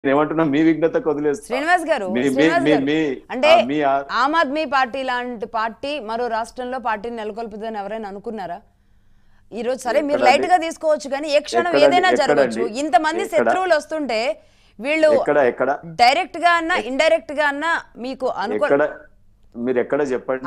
ఏమంటున్నా మీ విఘ్నతకు వదిలేస్తా. శ్రీనివాస్ గారు అంటే ఆమ్ ఆద్మీ పార్టీ లాంటి పార్టీ మరో రాష్ట్రంలో పార్టీని నెలకొల్పుతుందని ఎవరైనా అనుకున్నారా? ఈ రోజు సరే మీరు లైట్ గా తీసుకోవచ్చు కానీ ఏ క్షణం ఏదైనా జరగవచ్చు. ఇంతమంది శత్రువులు వస్తుంటే వీళ్ళు డైరెక్ట్ గా అన్నా ఇండైరెక్ట్ గా అన్నా మీకు మీరు ఎక్కడ చెప్పండి.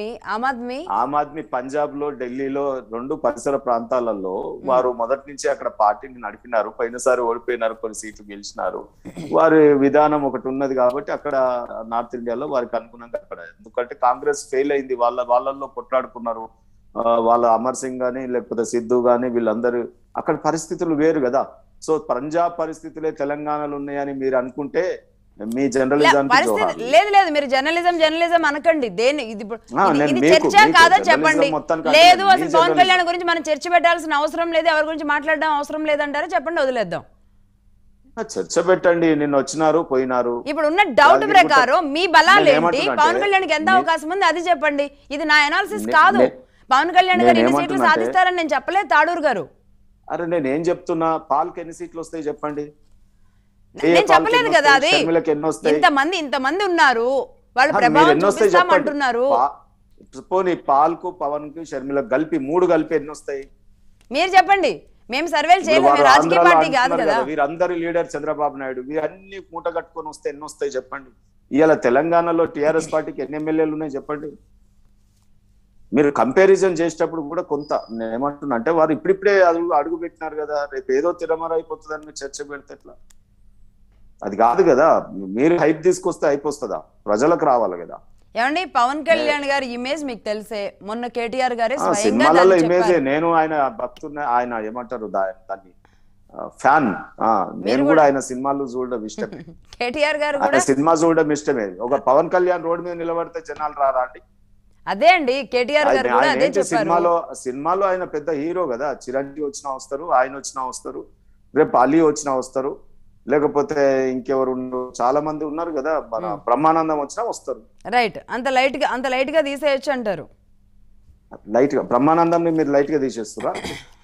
ఆమ్ ఆద్మీ పంజాబ్ లో, ఢిల్లీలో, 2 పరిసర ప్రాంతాలలో వారు మొదటి నుంచి అక్కడ పార్టీని నడిపినారు. పోయినసారి ఓడిపోయినారు, కొన్ని సీట్లు గెలిచినారు. వారి విధానం ఒకటి ఉన్నది కాబట్టి అక్కడ నార్త్ ఇండియాలో వారికి అనుగుణంగా అక్కడ, ఎందుకంటే కాంగ్రెస్ ఫెయిల్ అయింది, వాళ్ళల్లో కొట్లాడుకున్నారు. వాళ్ళ అమర్ సింగ్ గాని లేకపోతే సిద్ధు గాని వీళ్ళందరూ అక్కడ పరిస్థితులు వేరు కదా. సో పంజాబ్ పరిస్థితులే తెలంగాణలో ఉన్నాయని మీరు అనుకుంటే మీ జర్నలిజం లేదు. మీరు జర్నలిజం అనకండి. ఇది చర్చ కాదా చెప్పండి. లేదు అసలు పవన్ కళ్యాణ్ గురించి మనం చర్చ పెట్టాల్సిన అవసరం లేదు, ఎవరి గురించి మాట్లాడడం అవసరం లేదంటారా? చెప్పండి, వదిలేద్దాం. చర్చ పెట్టండి. నిన్న వచ్చినారు, పోయినారు. ఇప్పుడు ఉన్న డౌట్ ప్రకారం మీ బలాలు ఏంటి, పవన్ కళ్యాణ్కి ఎంత అవకాశం ఉంది అది చెప్పండి. ఇది నా అనాలిసిస్ కాదు. పవన్ కళ్యాణ్ గారు ఎన్ని సీట్లు సాధిస్తారని నేను చెప్పలేదు తాడూరు గారు. అరే నేనేం చెప్తున్నా, పాల్కి ఎన్ని సీట్లు వస్తాయి చెప్పండి. నేను చెప్పలేదు కదా అది. ఇంతమంది ఉన్నారు, వాళ్ళు ప్రభావం చూపిస్తామంటున్నారు. పోనీ పాల్కు, పవన్ కు, షర్మిలకు కలిపి 3 కలిపి ఎన్ని వస్తాయి మీరు చెప్పండి. మేము సర్వేలు చేయలేదు, రాజకీయ పార్టీ కాదు కదా. వీరందరూ లీడర్ చంద్రబాబు నాయుడు, వీరన్ని మూట కట్టుకొని వస్తే ఎన్ని వస్తాయి చెప్పండి. ఇవాళ తెలంగాణలో టిఆర్ఎస్ పార్టీకి ఎన్ని ఎమ్మెల్యేలు ఉన్నాయి చెప్పండి. మీరు కంపారిజన్ చేసేటప్పుడు కూడా కొంత నేను ఏమంటున్నా అంటే వారు ఇప్పుడిప్పుడే అడుగు పెట్టినారు కదా, రేపు ఏదో తిరమర అయిపోతుందని మీరు చర్చ పెడితే ఎట్లా? అది కాదు కదా. మీరు హైప్ తీసుకొస్తే అయిపోతుందా? ప్రజలకు రావాలి కదా. ఏమండి, పవన్ కళ్యాణ్ గారి ఇమేజ్ మీకు తెలిసే, మొన్న కేటీఆర్ గారే సినిమాలలో ఇమేజే. నేను ఆయన భక్తున్న, ఆయన ఏమంటారు దాన్ని ఫ్యాన్. నేను కూడా ఆయన సినిమాలు చూడడం ఇష్టమే. కేటీఆర్ గారు సినిమా చూడడం ఇష్టమే. ఒక పవన్ కళ్యాణ్ రోడ్ మీద నిలబడితే జనాలు రారా అండి? అదే అండి, కేటీఆర్ గారు కూడా అదే చెప్పారు. సినిమాలో ఆయన పెద్ద హీరో కదా. చిరంజీవి వచ్చినా వస్తారు, ఆయన వచ్చినా వస్తారు, రేపు అలీ వచ్చినా వస్తారు, లేకపోతే ఇంకెవరు ఉన్నారు, చాలా మంది ఉన్నారు కదా. మన బ్రహ్మానందం వచ్చినా వస్తారు. రైట్. అంత లైట్ గా తీసేయచ్చు అంటారు. లైట్ గా బ్రహ్మానందం మీరు లైట్ గా తీసేస్తారా?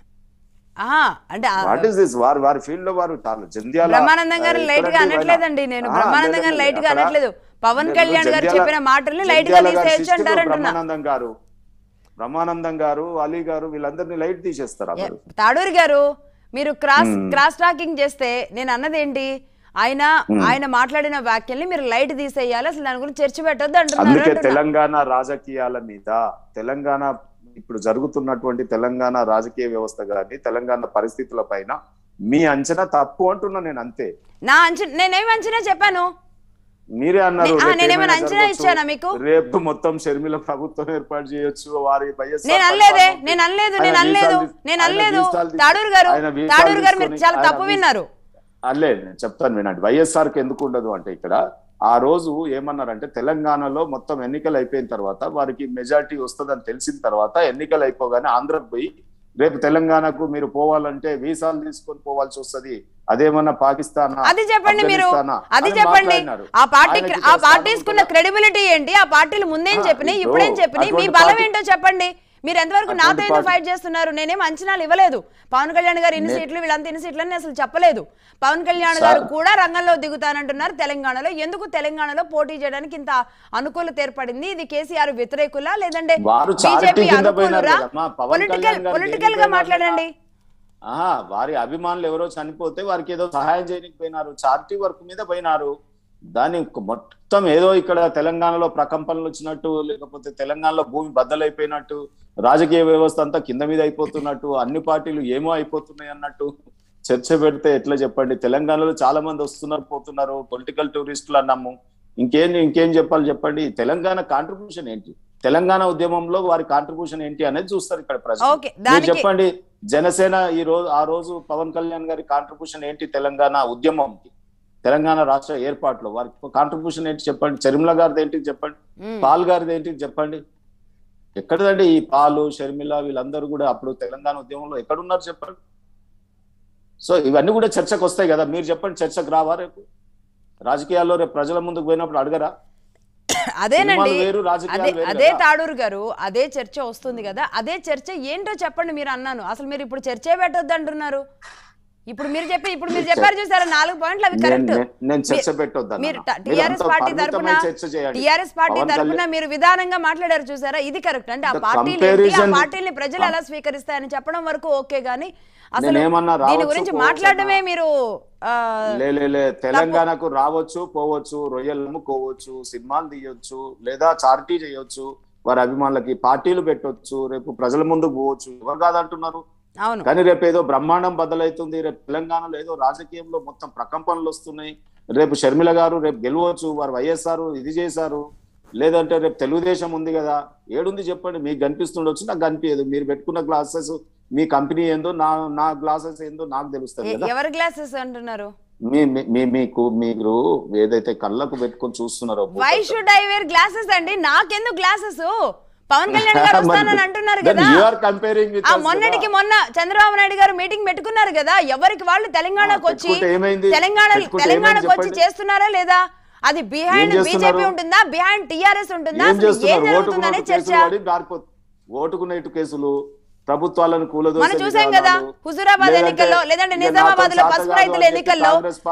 అంటే వారి ఫీల్డ్ లో వారు జంధ్యాల బ్రహ్మానందం గారు లైట్ గా అనట్లేదండి. నేను బ్రహ్మానందం గారు లైట్ గా అనట్లేదు. పవన్ కళ్యాణ్ గారు చెప్పిన మాటల్ని లైట్ గా తీసేయచ్చు అంటారు. బ్రహ్మానందం గారు, అలీ గారు వీళ్ళందరినీ లైట్ తీసేస్తారు. తాడూరి గారు, మీరు క్రాస్ టాకింగ్ చేస్తే నేను అన్నదేంటి, ఆయన మాట్లాడిన వ్యాఖ్యల్ని మీరు లైట్ తీసేయాలి, అసలు దాని గురించి చర్చ పెట్టొద్దు అంటున్నారు. అందుకే తెలంగాణ రాజకీయాల మీద, తెలంగాణ ఇప్పుడు జరుగుతున్నటువంటి తెలంగాణ రాజకీయ వ్యవస్థ గాని, తెలంగాణ పరిస్థితుల పైన మీ అంచనా తప్పు అంటున్నా నేను. అంతే. నేనేం అంచనా చెప్పాను? మీరే అన్నారు నేనేమైనా అంచనా ఇచ్చానా మీకు? రేపు మొత్తం షర్మిల ప్రభుత్వం ఏర్పాటు చేయొచ్చు, వారి నేను అనలేదు. తాడూరు గారు మీరు చాలా తప్పు విన్నారు. అల్లే నేను చెప్తాను వినండి. వైఎస్ఆర్ కి ఎందుకు ఉండదు అంటే, ఇక్కడ ఆ రోజు ఏమన్నారంటే, తెలంగాణలో మొత్తం ఎన్నికలు అయిపోయిన తర్వాత వారికి మెజారిటీ వస్తుందని తెలిసిన తర్వాత ఎన్నికలు అయిపోగానే ఆంధ్రకు పోయి, రేపు తెలంగాణకు మీరు పోవాలంటే వీసాలు తీసుకొని పోవాల్సి వస్తుంది, అదేమన్నా పాకిస్తాన్, అది చెప్పండి మీరు. అది చెప్పండి. ఆ పార్టీస్కున్న క్రెడిబిలిటీ ఏంటి, ఆ పార్టీలు ముందేం చెప్పినాయి, ఇప్పుడేం చెప్పినాయి, మీ బలం ఏంటో చెప్పండి. మీరు ఎంతవరకు నాతో ఏదో ఫైట్ చేస్తున్నారు? నేనేం అంచనాలు ఇవ్వలేదు. పవన్ కళ్యాణ్ గారు ఇన్ని సీట్లు, వీళ్ళంతా ఇన్ని సీట్లు అని అసలు చెప్పలేదు. పవన్ కళ్యాణ్ గారు కూడా రంగంలో దిగుతానంటున్నారు తెలంగాణలో. ఎందుకు తెలంగాణలో పోటీ చేయడానికి ఇంత అనుకూలత ఏర్పడింది? ఇది కేసీఆర్ వ్యతిరేకులా లేదంటే బీజేపీ అనుకూలురా? పొలిటికల్ గా మాట్లాడండి. వారి అభిమానులు ఎవరో చనిపోతే వారికి ఏదో సహాయం చేయడానికి పోయినారు, చారిటీ వర్క్ మీద పోయినారు. దాని మొత్తం ఏదో ఇక్కడ తెలంగాణలో ప్రకంపనలు వచ్చినట్టు, లేకపోతే తెలంగాణలో భూమి బద్దలైపోయినట్టు, రాజకీయ వ్యవస్థ అంతా కింద మీద అయిపోతున్నట్టు, అన్ని పార్టీలు ఏమో అయిపోతున్నాయి అన్నట్టు చర్చ పెడితే ఎట్లా చెప్పండి? తెలంగాణలో చాలా మంది వస్తున్నారు, పోతున్నారు, పొలిటికల్ టూరిస్టులు అన్నాము. ఇంకేం చెప్పాలి చెప్పండి? తెలంగాణ కాంట్రిబ్యూషన్ ఏంటి, తెలంగాణ ఉద్యమంలో వారి కాంట్రిబ్యూషన్ ఏంటి అనేది చూస్తారు ఇక్కడ ప్రజలు. చెప్పండి, జనసేన ఆ రోజు పవన్ కళ్యాణ్ గారి కాంట్రిబ్యూషన్ ఏంటి తెలంగాణ ఉద్యమంకి, తెలంగాణ రాష్ట్ర ఏర్పాటులో వారి కాంట్రిబ్యూషన్ ఏంటి చెప్పండి? షర్మిల గారిది ఏంటి చెప్పండి? పాల్ గారిది ఏంటి చెప్పండి? ఎక్కడదండి ఈ పాలు, షర్మిల వీళ్ళందరూ కూడా అప్పుడు తెలంగాణ ఉద్యమంలో ఎక్కడున్నారు చెప్పండి? సో ఇవన్నీ కూడా చర్చకు వస్తాయి కదా. మీరు చెప్పండి, చర్చకు రావా రేపు రాజకీయాల్లో? రేపు ప్రజల ముందుకు పోయినప్పుడు అడగరా? అదేనండి, అదే తాడూరు గారు, అదే చర్చ వస్తుంది కదా. అదే చర్చ ఏంటో చెప్పండి మీరు అన్నాను. అసలు మీరు ఇప్పుడు చర్చే పెట్టొద్దు అంటున్నారు. ఇప్పుడు మీరు చెప్పారు చూసారా 4 పాయింట్లు, అవి కరెక్ట్. నేను చర్చ పెట్టొద్దా? మీరు టీఆర్ఎస్ పార్టీ తరపున మీరు విధానంగా మాట్లాడారు చూసారా, ఇది కరెక్ట్. అంటే ఆ పార్టీని ప్రజలు ఎలా స్వీకరిస్తాయని చెప్పడం వరకు ఓకే, గానీ అసలు దీని గురించి మాట్లాడడమే మీరు తెలంగాణకు రావచ్చు, పోవచ్చు, రొయ్యలు అమ్ముకోవచ్చు, సినిమాలు తీయొచ్చు, లేదా చారిటీ చేయొచ్చు, వారి అభిమానులకి పార్టీలు పెట్టొచ్చు, రేపు ప్రజల ముందుకు పోవచ్చు, ఎవరు కాదంటున్నారు. కానీ రేపు ఏదో బ్రహ్మాండం బద్దలవుతుంది, రేపు తెలంగాణలో ఏదో రాజకీయంలో మొత్తం ప్రకంపనలు వస్తున్నాయి, రేపు షర్మిల గారు రేపు గెలవచ్చు, వారు వైఎస్ఆర్ ఇది చేశారు, లేదంటే రేపు తెలుగుదేశం ఉంది కదా, ఏడుంది చెప్పండి. మీకు కనిపిస్తుండొచ్చు, నాకు కనిపించదు. మీరు పెట్టుకున్న గ్లాసెస్ మీ కంపెనీ ఏందో, నా గ్లాసెస్ ఏందో నాకు తెలుస్తుంది కదా. ఎవరి గ్లాసెస్ అంటున్నారు? మీకు మీరు ఏదైతే కళ్ళకు పెట్టుకొని చూస్తున్నారో. Why should I wear glasses అండి? నాకెందుకు గ్లాసెస్? పవన్ కళ్యాణ్ గారు వస్తానని అంటున్నారు కదా. మొన్న చంద్రబాబు నాయుడు గారు మీటింగ్ పెట్టుకున్నారు కదా, ఎవరికి వాళ్ళు తెలంగాణకు వచ్చి చేస్తున్నారా లేదా? అది బిహైండ్ బీజేపీ ఉంటుందా, బిహైండ్ టీఆర్ఎస్ ఉంటుందా, ఏం జరుగుతుందనే చర్చ. ఓటుకు నైటు కేసులు, ప్రభుత్వాలను మనం చూసాం కదా హుజూరాబాద్ ఎన్నికల్లో, లేదంటే నిజామాబాద్ లో పసుపు రైతుల ఎన్నికల్లో.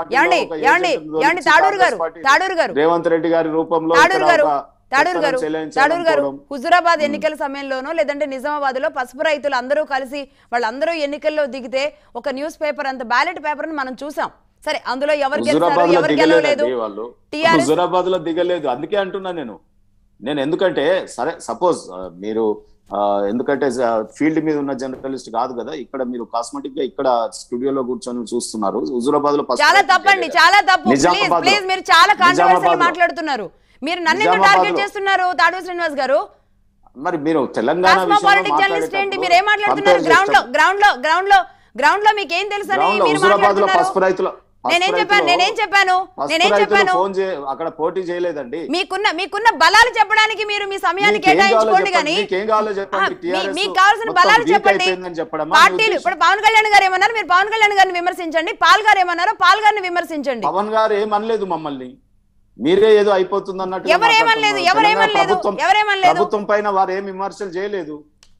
తాడూరు గారు రేవంత్ రెడ్డి గారి రూపంలో తాడూరు గారు హుజూరాబాద్ ఎన్నికల సమయంలోనో, లేదంటే నిజామాబాద్ లో పసుపు రైతులు అందరూ కలిసి వాళ్ళందరూ ఎన్నికల్లో దిగితే ఒక న్యూస్ పేపర్ అంత బ్యాలెట్ పేపర్ మనం చూసాం. సరే, అందులో ఎవరు గెలిచారు ఎవరు గెలవలేదు, హుజూరాబాద్ లో దిగలేదు. అందుకే అంటున్నా నేను ఎందుకంటే సరే సపోజ్ మీరు ఎందుకంటే ఫీల్డ్ మీద ఉన్న జర్నలిస్ట్ కాదు కదా, ఇక్కడ మీరు కాస్మెటిక్ గా ఇక్కడ స్టూడియోలో కూర్చొని చూస్తున్నారు. హుజూరాబాద్ లో చాలా తప్పండి, చాలా తప్పు. ప్లీజ్ మీరు చాలా కాంట్రవర్షియల్ మాట్లాడుతున్నారు. మీరు నన్ను టార్గెట్ చేస్తున్నారు తాడూరు శ్రీనివాస్ గారు. మరి మీరు తెలంగాణ పాలిటిక్స్ జర్నలిస్ట్ ఏంటి? మీరు ఏం మాట్లాడుతున్నారు? గ్రౌండ్ లో మీకు ఏం తెలుసు అని మీరు మాట్లాడుతున్నారు. నేనేం చెప్పాను అక్కడ పోటీ చేయలేదండి. మీకున్న బలాలు చెప్పడానికి మీరు మీ సమయాన్ని కేటాయించుకోండి, కానీ మీకు కావాల్సిన బలాలు చెప్పండి. పార్టీలు ఇప్పుడు పవన్ కళ్యాణ్ గారు ఏమన్నారు, మీరు పవన్ కళ్యాణ్ గారిని విమర్శించండి. పాల్ గారు ఏమన్నారో పాల్ గారిని విమర్శించండి. పవన్ గారు ఏమనలేదు మమ్మల్ని, మీరే ఏదో అయిపోతుంది అన్నట్టు. ఎవరేమనలేదు ప్రభుత్వం పైన వారు ఏం విమర్శలు చేయలేదు.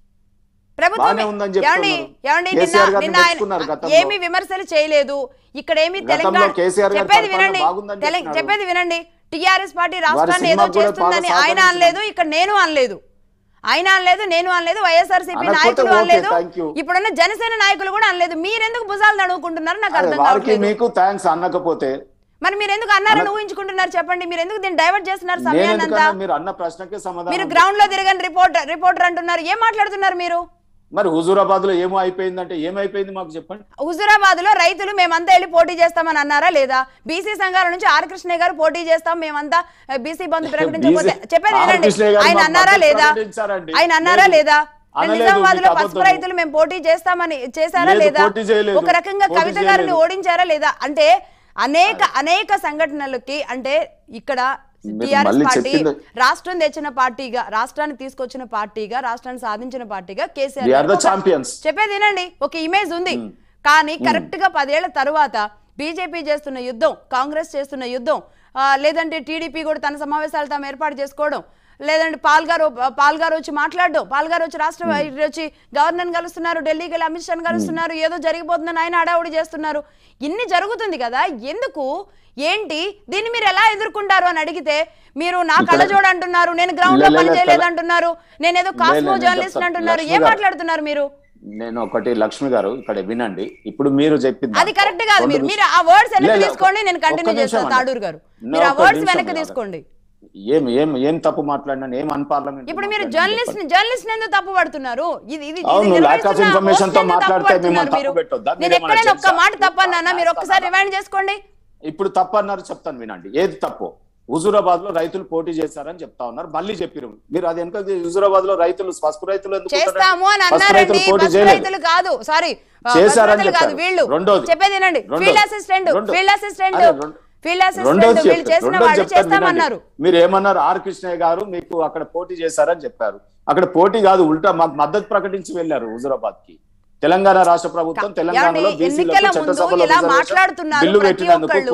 ఏమి విమర్శలు చేయలేదు. ఇక్కడ ఏమి తెలంగాణ చెప్పేది వినండి. టిఆర్ఎస్ పార్టీ రాష్ట్రాన్ని ఏదో చేస్తుందని ఆయన అనలేదు, ఇక్కడ నేను అనలేదు, నేను అనలేదు, వైఎస్ఆర్సీపీ నాయకులు అనలేదు, ఇప్పుడున్న జనసేన నాయకులు కూడా అనలేదు. మీరెందుకు భుజాలు నడువుకుంటున్నారు నాకు అర్థం కావట్లేదు. మరి మీరు ఎందుకు అన్నారని ఊహించుకుంటున్నారు చెప్పండి? మీరు ఎందుకు దీన్ని డైవర్ట్ చేస్తున్నారు సమయాన్నంతా? మీరు గ్రౌండ్ లో తిరగని రిపోర్టర్ అంటున్నారు. ఏం మాట్లాడుతున్నారు మీరు? మరి హుజూరాబాద్ లో ఏమో అయిపోయిందంటే ఏమైపోయింది మాకు చెప్పండి. హుజూరాబాద్ లో రైతులు మేమంతా వెళ్ళి పోటీ చేస్తామని అన్నారా లేదా? బీసీ సంఘాల నుంచి ఆర్ కృష్ణ గారు పోటీ చేస్తాం, మేమంతా బీసీ బంధు ప్రకటించకపోతే చెప్పేది వినండి. ఆయన అన్నారా లేదా? నిజామాబాద్ లో పసుపు రైతులు మేము పోటీ చేస్తామని చేశారా లేదా? ఒక రకంగా కవిత గారిని ఓడించారా లేదా? అంటే అనేక సంఘటనలకి, అంటే ఇక్కడ టిఆర్ఎస్ పార్టీ రాష్ట్రం తెచ్చిన పార్టీగా, రాష్ట్రాన్ని తీసుకొచ్చిన పార్టీగా, రాష్ట్రాన్ని సాధించిన పార్టీగా కేసీఆర్ చెప్పేది వినండి. ఒక ఇమేజ్ ఉంది, కానీ కరెక్ట్ గా 10 ఏళ్ల తరువాత బీజేపీ చేస్తున్న యుద్ధం, కాంగ్రెస్ చేస్తున్న యుద్ధం, లేదంటే టీడీపీ కూడా తన సమావేశాలు తాము ఏర్పాటు చేసుకోవడం, లేదంటే పాల్ గారు వచ్చి మాట్లాడడం, పాల్ గారు వచ్చి రాష్ట్ర వచ్చి గవర్నర్ కలుస్తున్నారు, ఢిల్లీకి వెళ్ళి అమిత్ షాని కలుస్తున్నారు, ఏదో జరిగిపోతుందని ఆయన హడావుడి చేస్తున్నారు. ఇన్ని జరుగుతుంది కదా, ఎందుకు ఏంటి దీన్ని మీరు ఎలా ఎదుర్కొంటారు అని అడిగితే మీరు నా కళ్ళజోడు అంటున్నారు, నేను గ్రౌండ్ లో పని చేయలేదు అంటున్నారు, నేనేదో కాస్మో జర్నలిస్ట్ అంటున్నారు. ఏం మాట్లాడుతున్నారు మీరు? నేను ఒకటి లక్ష్మి గారు ఇక్కడ వినండి, ఇప్పుడు మీరు చెప్పింది అది కరెక్ట్ కాదు. మీరు ఆ వర్డ్స్ వెనక్కి తీసుకోండి, నేను కంటిన్యూ చేస్తాను. తాడూరు గారు మీరు ఆ వర్డ్స్ వెనక్కి తీసుకోండి. ఏం తప్పు మాట్లాడినా ఏం అన్పార్లమెంట్. ఇప్పుడు మీరు జర్నలిస్ట్ ఎందుకు తప్పు పడుతున్నారు? నేను ఎక్కడైనా ఒక్క మాట తప్పన్నానా? మీరు ఒక్కసారి రిమైండ్ చేసుకోండి. ఇప్పుడు తప్పన్నారు, చెప్తాను వినండి. ఏది తప్పు? హుజూరాబాద్ లో రైతులు పోటీ చేశారని చెప్తా ఉన్నారు, మళ్ళీ చెప్పారు మీరు. అది వెనక హుజూరాబాద్ లో రైతులు పసుపు రైతులు చేస్తాము అని అన్నారండి, రైతులు కాదు, సారీ చేశారని కాదు వీళ్ళు. రెండోది చెప్పేది వినండి. ఫీల్డ్ అసిస్టెంట్ వీళ్ళు చేసిన వాళ్ళు చేస్తామన్నారు. మీరు ఏమన్నారు? ఆర్ కృష్ణయ్య గారు మీకు అక్కడ పోటీ చేశారని చెప్పారు. అక్కడ పోటీ కాదు, ఉల్టా మాకు మద్దతు ప్రకటించి వెళ్ళారు హుజూరాబాద్ కి. తెలంగాణ రాష్ట్ర ప్రభుత్వం తెలంగాణలో ఎన్నికల ముందు ఇలా మాట్లాడుతున్నారు ప్రతి ఒక్కళ్ళు.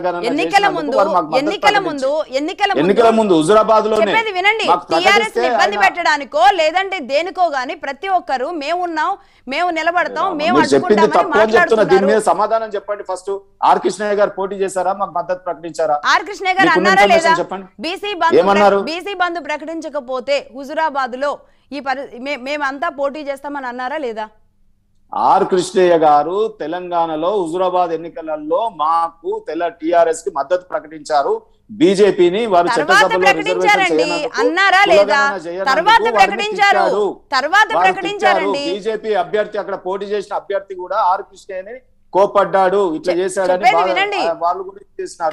ఎన్నికల ముందు హుజురాబాద్ లో చెప్పేది వినండి. టిఆర్ఎస్ ఇబ్బంది పెట్టడానికో లేదంటే దేనికో గాని ప్రతి ఒక్కరు మేమున్నాం, మేము నిలబడతాం, మేము అడ్డుకుంటామని మాట్లాడుతున్నారు. సమాధానం చెప్పండి. ఫస్ట్ ఆర్ కృష్ణయ్య గారు పోటీ చేశారా, మాకు మద్దతు ప్రకటించారా? ఆర్ కృష్ణయ్య గారు అన్నారా లేదా? బీసీ బంధు ప్రకటించకపోతే హుజురాబాద్ లో ఈ మేమంతా పోటీ చేస్తామని అన్నారా లేదా? ఆర్ కృష్ణయ్య గారు తెలంగాణలో హుజురాబాద్ ఎన్నికలలో మాకు టిఆర్ఎస్ కి మద్దతు ప్రకటించారు. బీజేపీని వారు ప్రకటించారండి అన్నారా లేదా? తర్వాత ప్రకటించారండి. బీజేపీ అభ్యర్థి అక్కడ పోటీ చేసిన అభ్యర్థి కూడా ఆర్ కృష్ణయ్యని కోపడ్డాడు, ఇట్లా చేశాడని వాళ్ళు కూడా చేస్తున్నారు.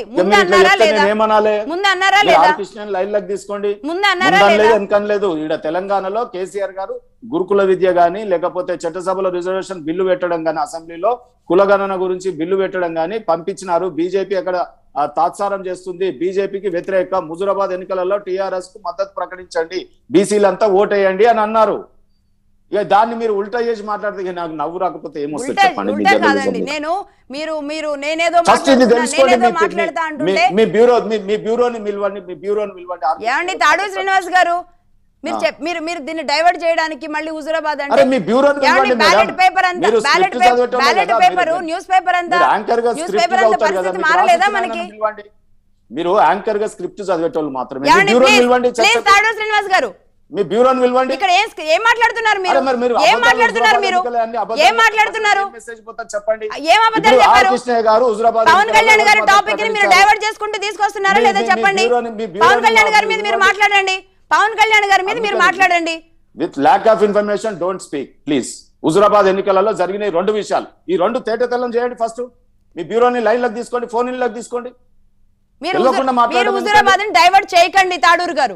లైన్ లకు తీసుకోండి. లేదు ఇక్కడ తెలంగాణలో కేసీఆర్ గారు గురుకుల విద్య గాని లేకపోతే చట్టసభలో రిజర్వేషన్ బిల్లు పెట్టడం గాని, అసెంబ్లీలో కులగణన గురించి బిల్లు పెట్టడం గాని పంపించినారు. బీజేపీ అక్కడ తాత్సారం చేస్తుంది, బీజేపీకి వ్యతిరేక. హుజురాబాద్ ఎన్నికలలో టిఆర్ఎస్ కు మద్దతు ప్రకటించండి, బీసీలంతా ఓటేయండి అని అన్నారు. ఇక దాన్ని మీరు ఉల్టా చేసి మాట్లాడితే నాకు నవ్వు రాకపోతే ఏమొస్తుంది చెప్పండి. మీ బ్యూరోని పిలవండి. తాడు శ్రీనివాస్ గారు మీరు దీన్ని డైవర్ట్ చేయడానికి మళ్ళీ హుజురాబాద్ అంటే బ్యాలెట్ పేపర్ అంతా బ్యాలెట్ పేపర్ న్యూస్ పేపర్ అంతా పరిస్థితి మారలేదా మనకి? మీరు యాంకర్ గా స్క్రిప్ట్ చదివేటోళ్ళు మాత్రమే. తాడు శ్రీనివాస్ గారు మీ బ్యూరోని పిలవండి. ఇక్కడ ఏం మాట్లాడుతున్నారు మీరు? ఏం మాట్లాడుతున్నారు మీరు? ఏం మాట్లాడుతున్నారు? చెప్పండి. ఏం అబద్ధాలు చెప్పారు? పవన్ కళ్యాణ్ గారి టాపిక్ ని మీరు డైవర్ట్ చేసుకుంటూ తీసుకొస్తున్నారా లేదా చెప్పండి. పవన్ కళ్యాణ్ గారి మీద మీరు మాట్లాడండి. పవన్ కళ్యాణ్ గారి మీద మీరు మాట్లాడండి. With lack of information don't speak please. Huzurabad ఎన్నికలలో జరిగిన ఈ రెండు విషయాలు, ఈ రెండు తేటతెల్లం చేయండి. ఫస్ట్ మీ బ్యూరోని లైన్ లకు తీసుకోండి, ఫోన్ లకు తీసుకోండి. మీరు హుజురాబాద్ ని డైవర్ట్ చేయకండి తాడూరు గారు.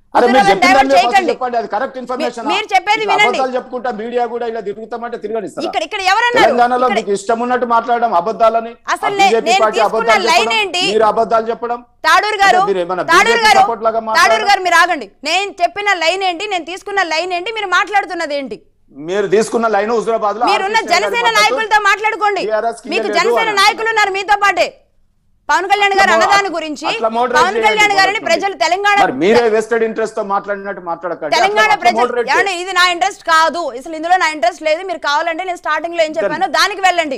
మీరు చెప్పేది వినండి. చెప్పుకుంటా మీడియా కూడా ఇలా తిరుగుతామంటే తిరగనిస్తారు. తెలంగాణలో మీకు ఇష్టం ఉన్నట్టు మాట్లాడడం అబద్ధాలని, అసలు మీరు అబద్ధాలు చెప్పడం. తాడూరు గారు మీరు ఆగండి. నేను చెప్పిన లైన్ ఏంటి, నేను తీసుకున్న లైన్ ఏంటి, మీరు మాట్లాడుతున్నది ఏంటి? మీరు తీసుకున్న లైన్ హుజురాబాద్ లో మీరున్న జనసేన నాయకులతో మాట్లాడుకోండి. మీకు జనసేన నాయకులు ఉన్నారు మీతో పాటే. పవన్ కళ్యాణ్ గారు అన్నదాని గురించి పవన్ కళ్యాణ్ గారిని ప్రజలు తెలంగాణ మీరే వెస్టెడ్ ఇంట్రెస్ట్ తో మాట్లాడినట్టు మాట్లాడకండి. తెలంగాణ ప్రజలు ఇది నా ఇంట్రెస్ట్ కాదు, అసలు ఇందులో నా ఇంట్రెస్ట్ లేదు. మీరు కావాలంటే నేను స్టార్టింగ్ లో ఏం చెప్పాను దానికి వెళ్ళండి.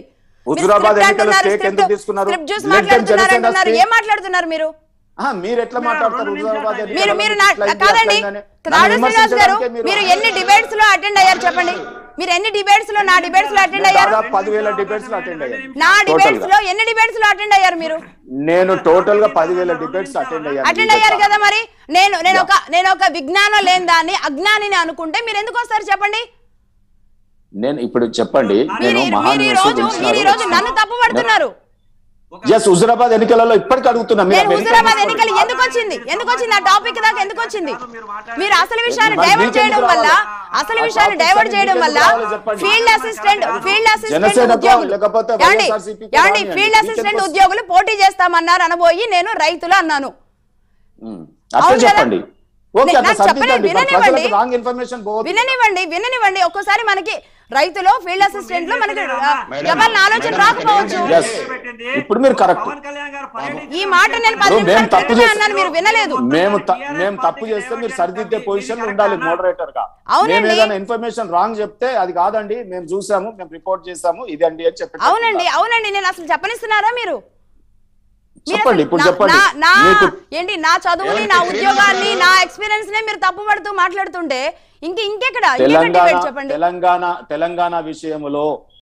ఏం మాట్లాడుతున్నారు మీరు? మీరు ఎట్లా మాట్లాడతారు? కాదండి శ్రీనివాస్ గారు, మీరు ఎన్ని డిబేట్స్ లో అటెండ్ అయ్యారు చెప్పండి. మీరు ఎన్ని డిబేట్స్ లో, నా డిబేట్స్ లో అటెండ్ అయ్యారు? 10,000 డిబేట్స్ లో అటెండ్ అయ్యారు. నా డిబేట్స్ లో ఎన్ని డిబేట్స్ లో అటెండ్ అయ్యారు మీరు? నేను టోటల్ గా 10,000 డిబేట్స్ అటెండ్ అయ్యారు కదా. మరి నేను ఒక విజ్ఞానం లేని దాన్ని అజ్ఞానిని అనుకుంటే మీరు ఎందుకు వస్తారు చెప్పండి? నేను ఇప్పుడు చెప్పండి. మీరు ఈ రోజు నన్ను తప్పు పడుతున్నారు. హుజురాబాద్ ఎన్నికలలో ఇప్పటికీ అడుగుతున్నా, హుజురాబాద్ ఎన్నికలు ఎందుకు వచ్చింది ఆ టాపిక్ దాకా ఎందుకు వచ్చింది? మీరు అసలు విషయాన్ని డైవర్ట్ చేయడం వల్ల ఫీల్డ్ అసిస్టెంట్ ఉద్యోగులు పోటీ చేస్తామన్నారు అనబోయి నేను రైతులు అన్నాను. విననివ్వండి. ఒక్కోసారి మనకి రైతులో ఫీల్డ్ అసిస్టెంట్ లో మనకి ఆలోచన రాకపోవచ్చు. ఇప్పుడు మీరు కరెక్ట్. ఈ మాట నేను 10 నిమిషాలు అన్నాను, మీరు వినలేదు. మేము తప్పు చేస్తే మీరు సరిదిద్దే పొజిషన్ ఉండాలి మోడరేటర్ గా. ఏదైనా ఇన్ఫర్మేషన్ రాంగ్ చెప్తే అది కాదండి, మేము చూసాము, మేము రిపోర్ట్ చేసాము, ఇదండి అని చెప్పి. అవునండి నేను అసలు చెప్పనిస్తున్నారా మీరు? చెప్పండి ఇప్పుడు చెప్పండి. ఏంటి నా చదువుని, నా ఉద్యోగాన్ని, నా ఎక్స్పీరియన్స్ నే మీరు తప్పు పడుతూ మాట్లాడుతుంటే ఇంకెక్కడ చెప్పండి. తెలంగాణ విషయంలో